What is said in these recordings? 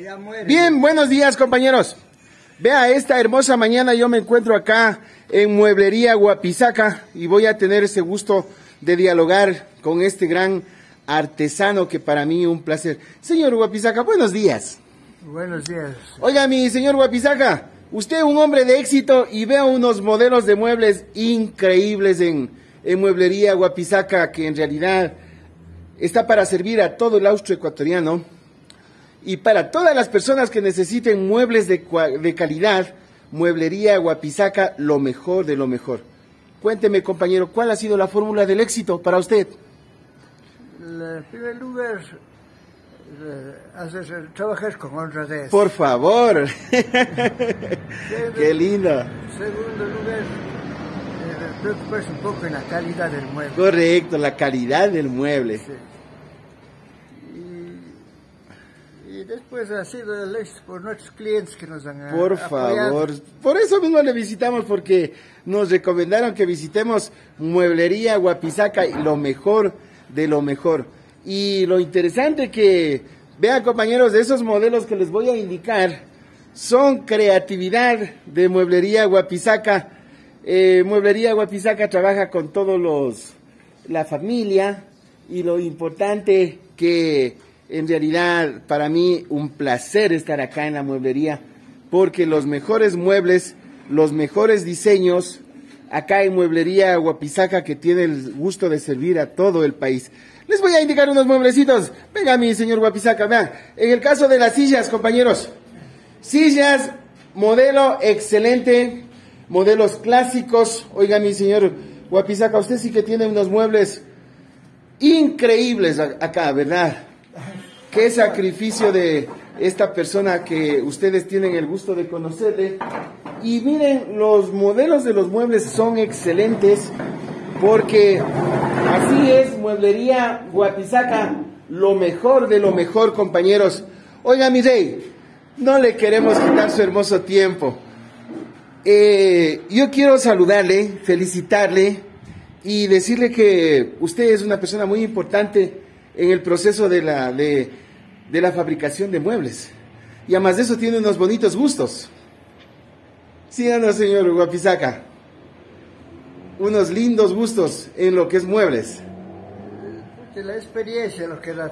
Bien, buenos días, compañeros. Vea, esta hermosa mañana yo me encuentro acá en Mueblería Guapizaca y voy a tener ese gusto de dialogar con este gran artesano que para mí es un placer. Señor Guapizaca, buenos días. Buenos días. Oiga, mi señor Guapizaca, usted es un hombre de éxito y veo unos modelos de muebles increíbles en Mueblería Guapizaca que en realidad está para servir a todo el austroecuatoriano y para todas las personas que necesiten muebles de calidad. Mueblería Guapizaca, lo mejor de lo mejor. Cuénteme, compañero, ¿cuál ha sido la fórmula del éxito para usted? En primer lugar, trabajar con honradez. Por favor. Qué lindo. En segundo lugar, preocuparse un poco en la calidad del mueble. Correcto, la calidad del mueble. Sí. Y después ha sido el éxito por nuestros clientes que nos han Por apoyado. favor, por eso mismo le visitamos, porque nos recomendaron que visitemos Mueblería Guapizaca y lo mejor de lo mejor. Y lo interesante que, vean, compañeros, de esos modelos que les voy a indicar, son creatividad de Mueblería Guapizaca. Mueblería Guapizaca trabaja con todos la familia, y lo importante que en realidad para mí un placer estar acá en la mueblería, porque los mejores muebles, los mejores diseños, acá en Mueblería Guapizaca, que tiene el gusto de servir a todo el país. Les voy a indicar unos mueblecitos. Venga, mi señor Guapizaca, vean. En el caso de las sillas, compañeros. Sillas, modelo excelente, modelos clásicos. Oiga, mi señor Guapizaca, usted sí que tiene unos muebles increíbles acá, ¿verdad? Qué sacrificio de esta persona que ustedes tienen el gusto de conocerle. Y miren, los modelos de los muebles son excelentes, porque así es Mueblería Guapizaca, lo mejor de lo mejor, compañeros. Oiga, mi rey, no le queremos quitar su hermoso tiempo. Yo quiero saludarle, felicitarle y decirle que usted es una persona muy importante en el proceso de la fabricación de muebles. Y además de eso tiene unos bonitos gustos. ¿Sí o no, señor Guapizaca? Unos lindos gustos en lo que es muebles. De la experiencia, lo que da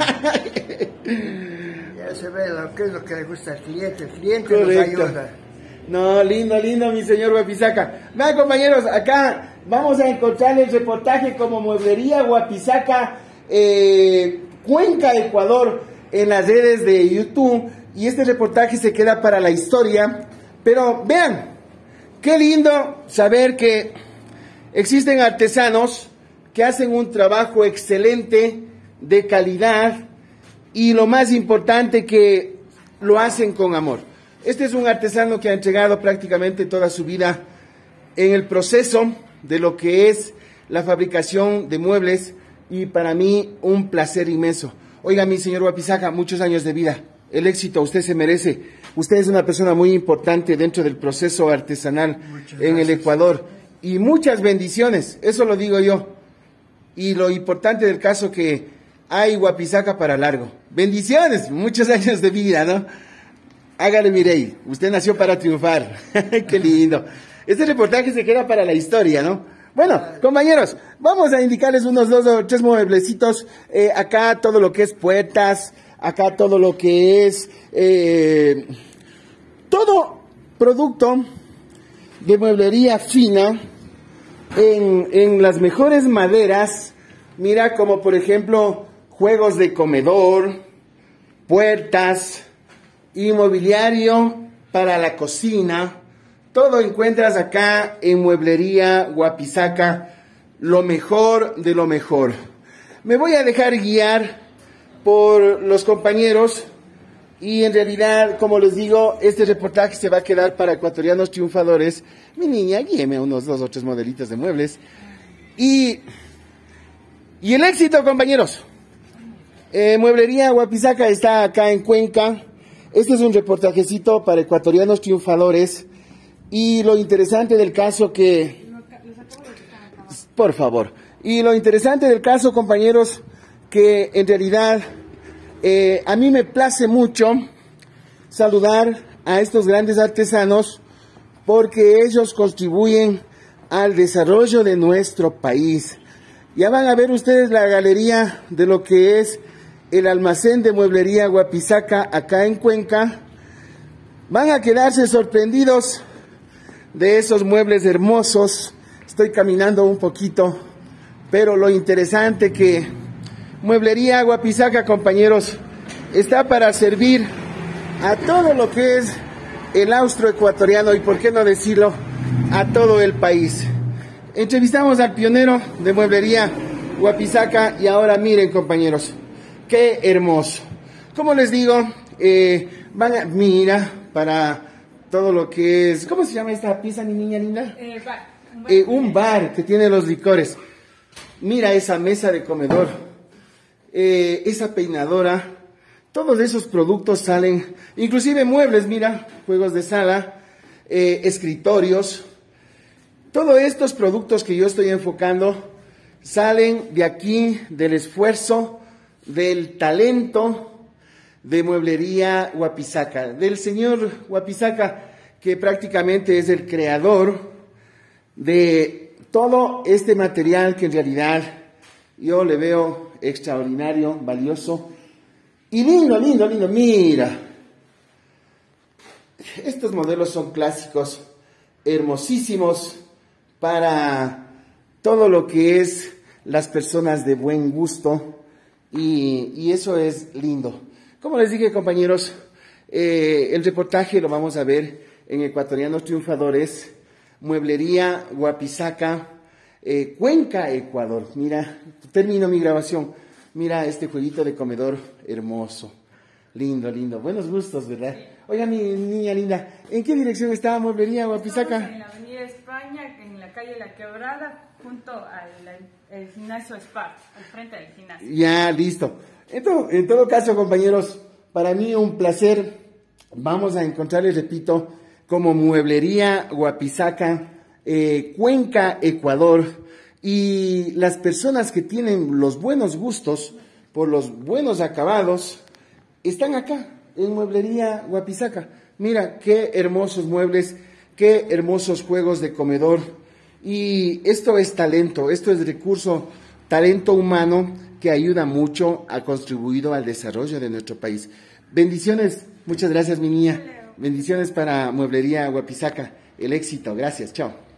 ya se ve lo que le gusta al cliente. El cliente correcto. Nos ayuda. No, lindo, mi señor Guapizaca. Vean, compañeros, acá vamos a encontrar el reportaje como Mueblería Guapizaca, Cuenca, Ecuador, en las redes de YouTube. Y este reportaje se queda para la historia. Pero vean, qué lindo saber que existen artesanos que hacen un trabajo excelente, de calidad, y lo más importante, que lo hacen con amor. Este es un artesano que ha entregado prácticamente toda su vida en el proceso de lo que es la fabricación de muebles, y para mí un placer inmenso. Oiga, mi señor Guapizaca, muchos años de vida, el éxito usted se merece. Usted es una persona muy importante dentro del proceso artesanal en el Ecuador, y muchas bendiciones, eso lo digo yo. Y lo importante del caso, que hay Guapizaca para largo. Bendiciones, muchos años de vida, ¿no? Hágale, mi rey, usted nació para triunfar. Qué lindo. Este reportaje se queda para la historia, ¿no? Bueno, compañeros, vamos a indicarles unos 2 o 3 mueblecitos. Acá todo lo que es puertas, acá todo lo que es todo producto de mueblería fina en las mejores maderas. Mira, como por ejemplo juegos de comedor, puertas, inmobiliario para la cocina. Todo encuentras acá en Mueblería Guapizaca, lo mejor de lo mejor. Me voy a dejar guiar por los compañeros, y en realidad, como les digo, este reportaje se va a quedar para ecuatorianos triunfadores. Mi niña, guíeme unos 2 o 3 modelitos de muebles. Y el éxito, compañeros. Mueblería Guapizaca está acá en Cuenca. Este es un reportajecito para ecuatorianos triunfadores. Y lo interesante del caso que... Por favor. Y lo interesante del caso, compañeros, que en realidad a mí me place mucho saludar a estos grandes artesanos porque ellos contribuyen al desarrollo de nuestro país. Ya van a ver ustedes la galería de lo que es el almacén de mueblería Huapizaca acá en Cuenca. Van a quedarse sorprendidos de esos muebles hermosos. Estoy caminando un poquito, pero lo interesante que mueblería Huapizaca, compañeros, está para servir a todo lo que es el austroecuatoriano y, por qué no decirlo, a todo el país. Entrevistamos al pionero de mueblería Huapizaca y ahora miren, compañeros, qué hermoso. Como les digo, mira, para todo lo que es, ¿cómo se llama esta pieza, mi niña linda? Un bar que tiene los licores. Mira esa mesa de comedor, esa peinadora, todos esos productos salen, inclusive muebles, mira, juegos de sala, escritorios. Todos estos productos que yo estoy enfocando salen de aquí, del esfuerzo, del talento de mueblería Huapizaca, del señor Huapizaca, que prácticamente es el creador de todo este material que en realidad yo le veo extraordinario, valioso y lindo, lindo, lindo. Mira, estos modelos son clásicos, hermosísimos, para todo lo que es las personas de buen gusto y eso es lindo. Como les dije, compañeros, el reportaje lo vamos a ver en Ecuatorianos Triunfadores, Mueblería Huapizaca, Cuenca, Ecuador. Mira, termino mi grabación. Mira este jueguito de comedor hermoso. Lindo, lindo. Buenos gustos, ¿verdad? Oiga, mi niña linda, ¿en qué dirección está Mueblería Huapizaca? Estamos en la Avenida España, en la calle La Quebrada, junto al gimnasio Spark, al frente del gimnasio. Ya, listo. En todo caso, compañeros, para mí un placer. Vamos a encontrarles, repito, como Mueblería Huapizaca, Cuenca, Ecuador. Y las personas que tienen los buenos gustos por los buenos acabados están acá, en Mueblería Huapizaca. Mira, qué hermosos muebles, qué hermosos juegos de comedor. Y esto es talento, esto es recurso, talento humano que ayuda mucho a contribuir al desarrollo de nuestro país. Bendiciones, muchas gracias, mi niña. Bendiciones para Mueblería Huapizaca. El éxito, gracias, chao.